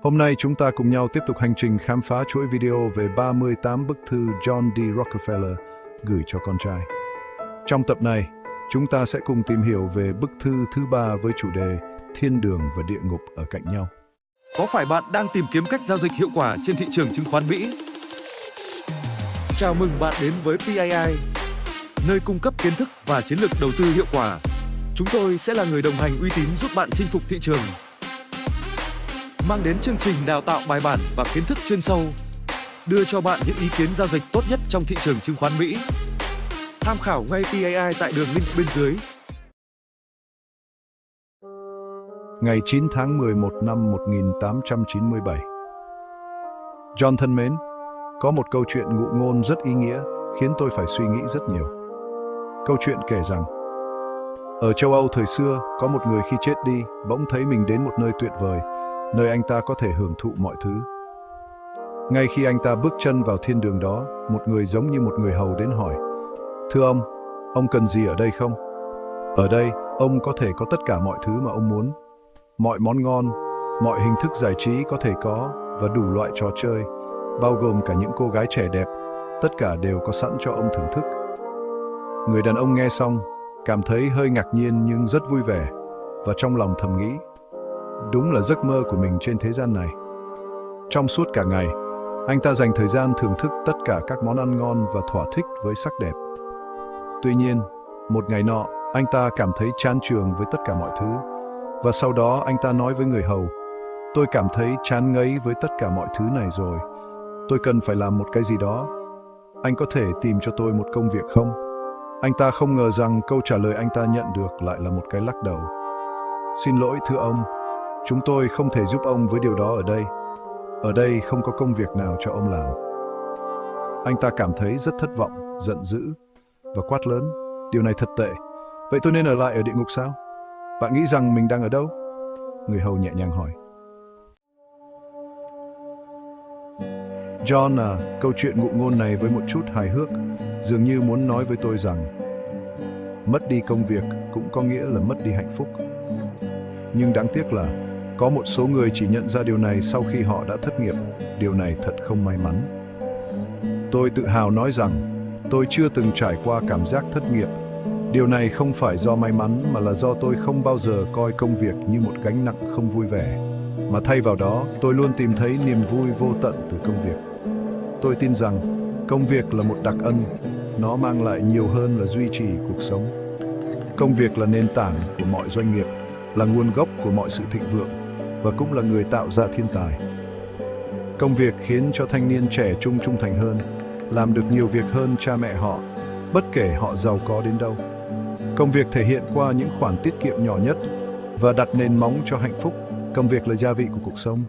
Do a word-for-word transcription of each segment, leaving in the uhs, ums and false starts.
Hôm nay chúng ta cùng nhau tiếp tục hành trình khám phá chuỗi video về ba mươi tám bức thư John D. Rockefeller gửi cho con trai. Trong tập này, chúng ta sẽ cùng tìm hiểu về bức thư thứ ba với chủ đề Thiên đường và địa ngục ở cạnh nhau. Có phải bạn đang tìm kiếm cách giao dịch hiệu quả trên thị trường chứng khoán Mỹ? Chào mừng bạn đến với pê a i, nơi cung cấp kiến thức và chiến lược đầu tư hiệu quả. Chúng tôi sẽ là người đồng hành uy tín giúp bạn chinh phục thị trường, mang đến chương trình đào tạo bài bản và kiến thức chuyên sâu, đưa cho bạn những ý kiến giao dịch tốt nhất trong thị trường chứng khoán Mỹ. Tham khảo ngay pê a i tại đường link bên dưới. Ngày chín tháng mười một năm một nghìn tám trăm chín mươi bảy. John thân mến, có một câu chuyện ngụ ngôn rất ý nghĩa khiến tôi phải suy nghĩ rất nhiều. Câu chuyện kể rằng, ở châu Âu thời xưa, có một người khi chết đi, bỗng thấy mình đến một nơi tuyệt vời, nơi anh ta có thể hưởng thụ mọi thứ. Ngay khi anh ta bước chân vào thiên đường đó, một người giống như một người hầu đến hỏi, thưa ông, ông cần gì ở đây không? Ở đây, ông có thể có tất cả mọi thứ mà ông muốn. Mọi món ngon, mọi hình thức giải trí có thể có và đủ loại trò chơi, bao gồm cả những cô gái trẻ đẹp, tất cả đều có sẵn cho ông thưởng thức. Người đàn ông nghe xong, cảm thấy hơi ngạc nhiên nhưng rất vui vẻ, và trong lòng thầm nghĩ, đúng là giấc mơ của mình trên thế gian này. Trong suốt cả ngày, anh ta dành thời gian thưởng thức tất cả các món ăn ngon và thỏa thích với sắc đẹp. Tuy nhiên, một ngày nọ, anh ta cảm thấy chán chường với tất cả mọi thứ, và sau đó anh ta nói với người hầu, tôi cảm thấy chán ngấy với tất cả mọi thứ này rồi. Tôi cần phải làm một cái gì đó. Anh có thể tìm cho tôi một công việc không? Anh ta không ngờ rằng câu trả lời anh ta nhận được lại là một cái lắc đầu. Xin lỗi thưa ông, chúng tôi không thể giúp ông với điều đó ở đây. Ở đây không có công việc nào cho ông làm. Anh ta cảm thấy rất thất vọng, giận dữ và quát lớn, điều này thật tệ. Vậy tôi nên ở lại ở địa ngục sao? Bạn nghĩ rằng mình đang ở đâu? Người hầu nhẹ nhàng hỏi. John à, câu chuyện ngụ ngôn này với một chút hài hước, dường như muốn nói với tôi rằng mất đi công việc cũng có nghĩa là mất đi hạnh phúc. Nhưng đáng tiếc là có một số người chỉ nhận ra điều này sau khi họ đã thất nghiệp. Điều này thật không may mắn. Tôi tự hào nói rằng tôi chưa từng trải qua cảm giác thất nghiệp. Điều này không phải do may mắn mà là do tôi không bao giờ coi công việc như một gánh nặng không vui vẻ, mà thay vào đó tôi luôn tìm thấy niềm vui vô tận từ công việc. Tôi tin rằng công việc là một đặc ân, nó mang lại nhiều hơn là duy trì cuộc sống. Công việc là nền tảng của mọi doanh nghiệp, là nguồn gốc của mọi sự thịnh vượng và cũng là người tạo ra thiên tài. Công việc khiến cho thanh niên trẻ trung trung thành hơn, làm được nhiều việc hơn cha mẹ họ, bất kể họ giàu có đến đâu. Công việc thể hiện qua những khoản tiết kiệm nhỏ nhất và đặt nền móng cho hạnh phúc. Công việc là gia vị của cuộc sống.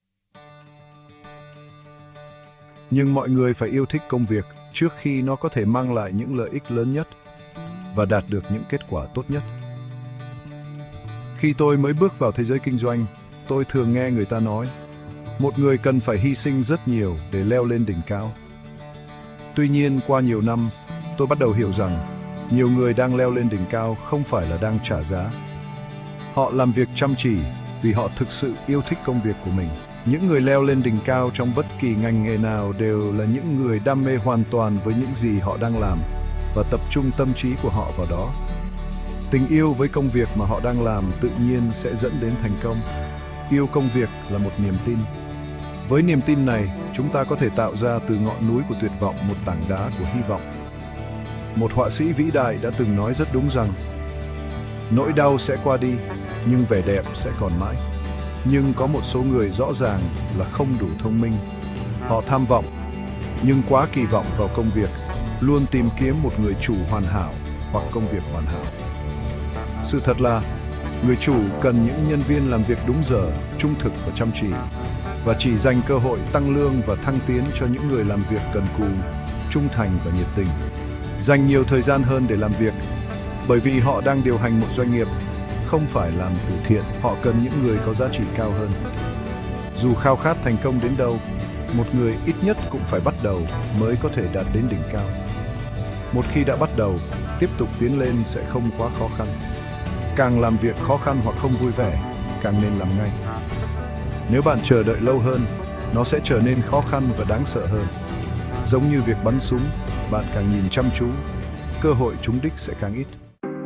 Nhưng mọi người phải yêu thích công việc trước khi nó có thể mang lại những lợi ích lớn nhất và đạt được những kết quả tốt nhất. Khi tôi mới bước vào thế giới kinh doanh, tôi thường nghe người ta nói, một người cần phải hy sinh rất nhiều để leo lên đỉnh cao. Tuy nhiên, qua nhiều năm, tôi bắt đầu hiểu rằng nhiều người đang leo lên đỉnh cao không phải là đang trả giá. Họ làm việc chăm chỉ vì họ thực sự yêu thích công việc của mình. Những người leo lên đỉnh cao trong bất kỳ ngành nghề nào đều là những người đam mê hoàn toàn với những gì họ đang làm và tập trung tâm trí của họ vào đó. Tình yêu với công việc mà họ đang làm tự nhiên sẽ dẫn đến thành công. Yêu công việc là một niềm tin. Với niềm tin này, chúng ta có thể tạo ra từ ngọn núi của tuyệt vọng một tảng đá của hy vọng. Một họa sĩ vĩ đại đã từng nói rất đúng rằng, nỗi đau sẽ qua đi, nhưng vẻ đẹp sẽ còn mãi. Nhưng có một số người rõ ràng là không đủ thông minh. Họ tham vọng, nhưng quá kỳ vọng vào công việc, luôn tìm kiếm một người chủ hoàn hảo hoặc công việc hoàn hảo. Sự thật là, người chủ cần những nhân viên làm việc đúng giờ, trung thực và chăm chỉ, và chỉ dành cơ hội tăng lương và thăng tiến cho những người làm việc cần cù, trung thành và nhiệt tình. Dành nhiều thời gian hơn để làm việc, bởi vì họ đang điều hành một doanh nghiệp, không phải làm từ thiện. Họ cần những người có giá trị cao hơn. Dù khao khát thành công đến đâu, một người ít nhất cũng phải bắt đầu mới có thể đạt đến đỉnh cao. Một khi đã bắt đầu, tiếp tục tiến lên sẽ không quá khó khăn. Càng làm việc khó khăn hoặc không vui vẻ, càng nên làm ngay. Nếu bạn chờ đợi lâu hơn, nó sẽ trở nên khó khăn và đáng sợ hơn. Giống như việc bắn súng, bạn càng nhìn chăm chú, cơ hội trúng đích sẽ càng ít.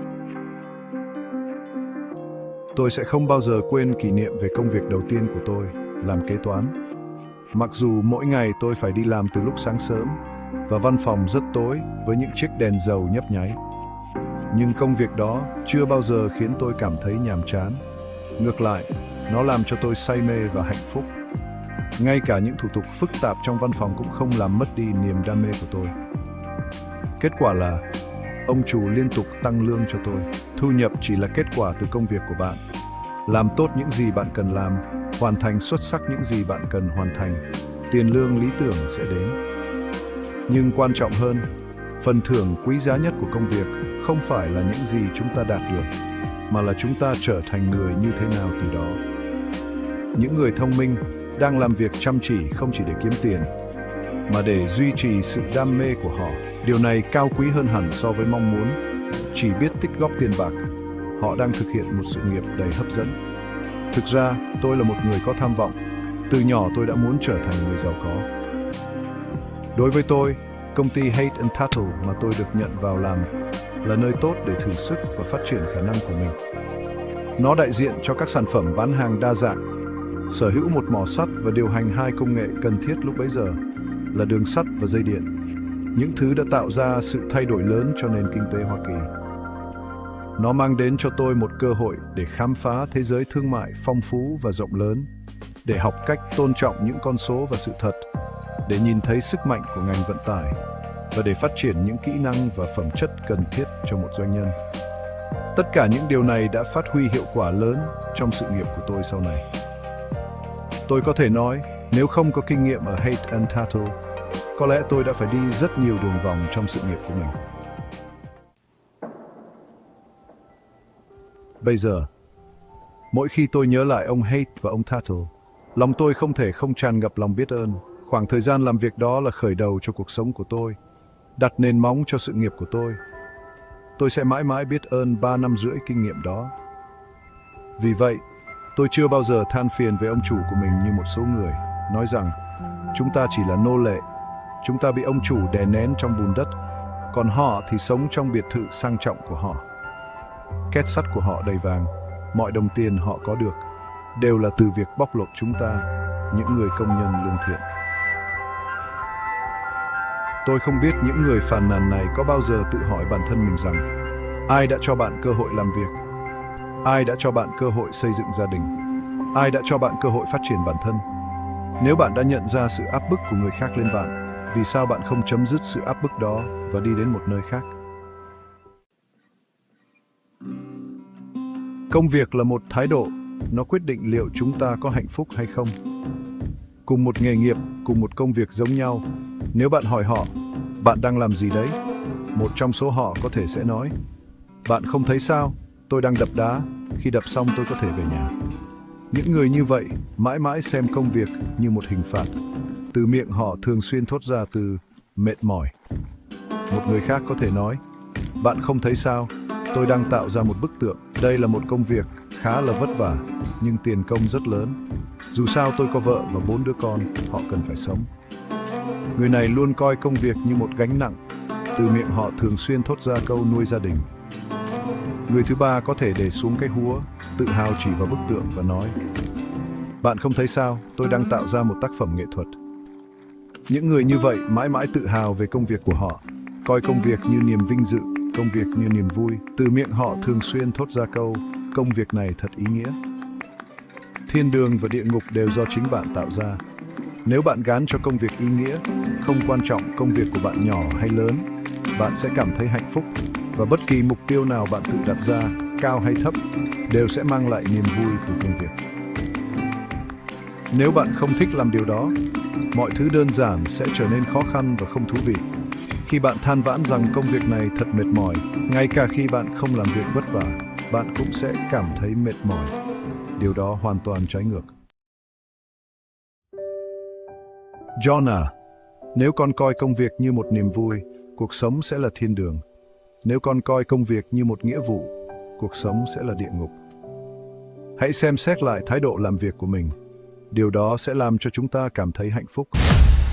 Tôi sẽ không bao giờ quên kỷ niệm về công việc đầu tiên của tôi, làm kế toán. Mặc dù mỗi ngày tôi phải đi làm từ lúc sáng sớm và văn phòng rất tối với những chiếc đèn dầu nhấp nháy. Nhưng công việc đó chưa bao giờ khiến tôi cảm thấy nhàm chán. Ngược lại, nó làm cho tôi say mê và hạnh phúc. Ngay cả những thủ tục phức tạp trong văn phòng cũng không làm mất đi niềm đam mê của tôi. Kết quả là ông chủ liên tục tăng lương cho tôi. Thu nhập chỉ là kết quả từ công việc của bạn. Làm tốt những gì bạn cần làm, hoàn thành xuất sắc những gì bạn cần hoàn thành, tiền lương lý tưởng sẽ đến. Nhưng quan trọng hơn, phần thưởng quý giá nhất của công việc không phải là những gì chúng ta đạt được, mà là chúng ta trở thành người như thế nào từ đó. Những người thông minh đang làm việc chăm chỉ không chỉ để kiếm tiền, mà để duy trì sự đam mê của họ. Điều này cao quý hơn hẳn so với mong muốn chỉ biết tích góp tiền bạc. Họ đang thực hiện một sự nghiệp đầy hấp dẫn. Thực ra, tôi là một người có tham vọng. Từ nhỏ tôi đã muốn trở thành người giàu có. Đối với tôi, công ty Haight and Tuttle mà tôi được nhận vào làm là nơi tốt để thử sức và phát triển khả năng của mình. Nó đại diện cho các sản phẩm bán hàng đa dạng, sở hữu một mỏ sắt và điều hành hai công nghệ cần thiết lúc bấy giờ là đường sắt và dây điện. Những thứ đã tạo ra sự thay đổi lớn cho nền kinh tế Hoa Kỳ. Nó mang đến cho tôi một cơ hội để khám phá thế giới thương mại phong phú và rộng lớn, để học cách tôn trọng những con số và sự thật, để nhìn thấy sức mạnh của ngành vận tải và để phát triển những kỹ năng và phẩm chất cần thiết cho một doanh nhân. Tất cả những điều này đã phát huy hiệu quả lớn trong sự nghiệp của tôi sau này. Tôi có thể nói, nếu không có kinh nghiệm ở Haight and Tuttle, có lẽ tôi đã phải đi rất nhiều đường vòng trong sự nghiệp của mình. Bây giờ, mỗi khi tôi nhớ lại ông Haight và ông Tuttle, lòng tôi không thể không tràn ngập lòng biết ơn. Khoảng thời gian làm việc đó là khởi đầu cho cuộc sống của tôi, đặt nền móng cho sự nghiệp của tôi. Tôi sẽ mãi mãi biết ơn ba năm rưỡi kinh nghiệm đó. Vì vậy, tôi chưa bao giờ than phiền với ông chủ của mình như một số người, nói rằng chúng ta chỉ là nô lệ, chúng ta bị ông chủ đè nén trong bùn đất, còn họ thì sống trong biệt thự sang trọng của họ. Két sắt của họ đầy vàng, mọi đồng tiền họ có được đều là từ việc bóc lột chúng ta, những người công nhân lương thiện. Tôi không biết những người phàn nàn này có bao giờ tự hỏi bản thân mình rằng ai đã cho bạn cơ hội làm việc? Ai đã cho bạn cơ hội xây dựng gia đình? Ai đã cho bạn cơ hội phát triển bản thân? Nếu bạn đã nhận ra sự áp bức của người khác lên bạn, vì sao bạn không chấm dứt sự áp bức đó và đi đến một nơi khác? Công việc là một thái độ, nó quyết định liệu chúng ta có hạnh phúc hay không. Cùng một nghề nghiệp, cùng một công việc giống nhau, nếu bạn hỏi họ, bạn đang làm gì đấy? Một trong số họ có thể sẽ nói, bạn không thấy sao, tôi đang đập đá, khi đập xong tôi có thể về nhà. Những người như vậy mãi mãi xem công việc như một hình phạt. Từ miệng họ thường xuyên thốt ra từ mệt mỏi. Một người khác có thể nói, bạn không thấy sao, tôi đang tạo ra một bức tượng. Đây là một công việc khá là vất vả, nhưng tiền công rất lớn. Dù sao tôi có vợ và bốn đứa con, họ cần phải sống. Người này luôn coi công việc như một gánh nặng. Từ miệng họ thường xuyên thốt ra câu nuôi gia đình. Người thứ ba có thể để xuống cái húa, tự hào chỉ vào bức tượng và nói, bạn không thấy sao, tôi đang tạo ra một tác phẩm nghệ thuật. Những người như vậy mãi mãi tự hào về công việc của họ, coi công việc như niềm vinh dự, công việc như niềm vui. Từ miệng họ thường xuyên thốt ra câu, công việc này thật ý nghĩa. Thiên đường và địa ngục đều do chính bạn tạo ra. Nếu bạn gán cho công việc ý nghĩa, không quan trọng công việc của bạn nhỏ hay lớn, bạn sẽ cảm thấy hạnh phúc, và bất kỳ mục tiêu nào bạn tự đặt ra, cao hay thấp, đều sẽ mang lại niềm vui từ công việc. Nếu bạn không thích làm điều đó, mọi thứ đơn giản sẽ trở nên khó khăn và không thú vị. Khi bạn than vãn rằng công việc này thật mệt mỏi, ngay cả khi bạn không làm việc vất vả, bạn cũng sẽ cảm thấy mệt mỏi. Điều đó hoàn toàn trái ngược. John à, nếu con coi công việc như một niềm vui, cuộc sống sẽ là thiên đường. Nếu con coi công việc như một nghĩa vụ, cuộc sống sẽ là địa ngục. Hãy xem xét lại thái độ làm việc của mình. Điều đó sẽ làm cho chúng ta cảm thấy hạnh phúc.